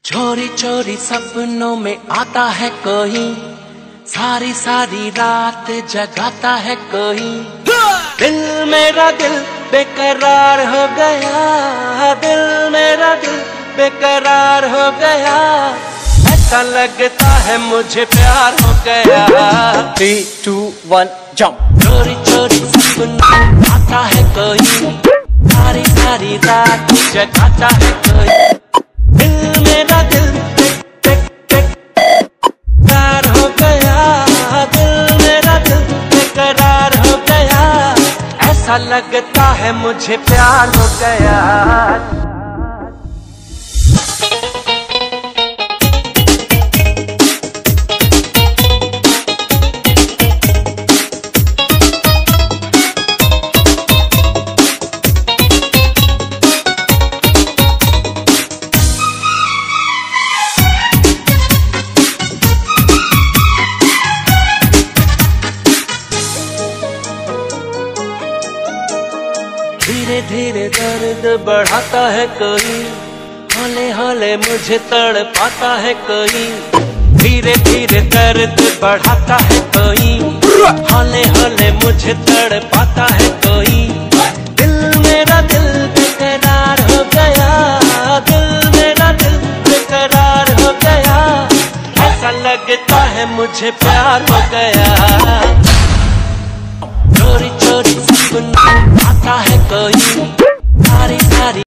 चोरी चोरी सपनों में आता है कोई, सारी सारी रात जगाता है कोई। दिल मेरा दिल बेकरार हो गया, दिल मेरा दिल बेकरार हो गया। ऐसा लगता है मुझे प्यार हो गया। 3, 2, 1 जंप। चोरी चोरी सपनों में आता है कोई, सारी सारी रात जगाता है कोई। दिल मेरा दिल बेकरार हो गया, दिल मेरा दिल बेकरार हो गया। ऐसा लगता है मुझे प्यार हो गया। धीरे धीरे दर्द बढ़ाता है कोई, हौले हौले मुझे तड़पाता है कोई। धीरे धीरे दर्द बढ़ाता है कोई, हौले हौले मुझे तड़पाता है कोई। दिल मेरा दिल बेकरार हो गया, दिल मेरा दिल बेकरार हो गया। ऐसा लगता है मुझे प्यार हो गया। चोरी चोरी सपनों में आता है कोई, सारी सारी